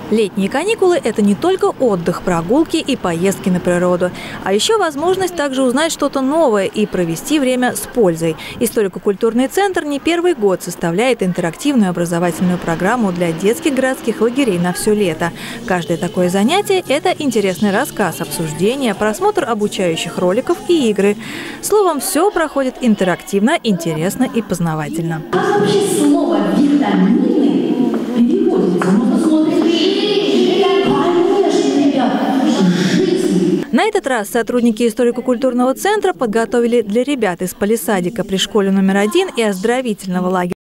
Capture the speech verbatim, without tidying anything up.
Летние каникулы – это не только отдых, прогулки и поездки на природу, а еще возможность также узнать что-то новое и провести время с пользой. Историко-культурный центр не первый год составляет интерактивную образовательную программу для детских городских лагерей на все лето. Каждое такое занятие – это интересный рассказ, обсуждение, просмотр обучающих роликов и игры. Словом, все проходит интерактивно, интересно и познавательно. Как вообще слово «витамины» переводится? Можно смотреть. На этот раз сотрудники историко-культурного центра подготовили для ребят из полисадика при школе номер один и оздоровительного лагеря